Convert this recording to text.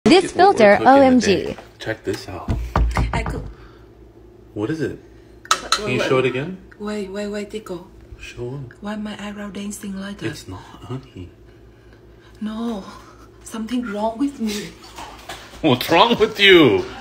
This filter, OMG. Check this out. I could. What is it? Can you show it again? Wait, Tico. Show it. Why my eyebrow dancing like that? It's not, honey. No, something wrong with me. What's wrong with you?